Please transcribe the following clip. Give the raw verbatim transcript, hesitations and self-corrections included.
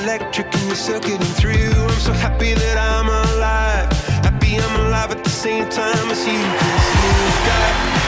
electric and you're still getting through. I'm so happy that I'm alive, happy I'm alive at the same time as you. 'Cause you've got